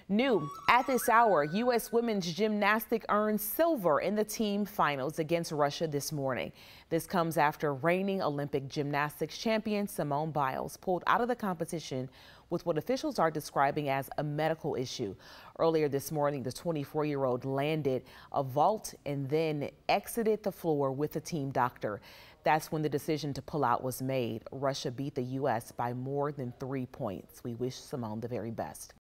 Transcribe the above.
New at this hour, U.S. women's gymnastics earned silver in the team finals against Russia this morning. This comes after reigning Olympic gymnastics champion Simone Biles pulled out of the competition with what officials are describing as a medical issue. Earlier this morning, the 24-year-old landed a vault and then exited the floor with a team doctor. That's when the decision to pull out was made. Russia beat the U.S. by more than 3 points. We wish Simone the very best.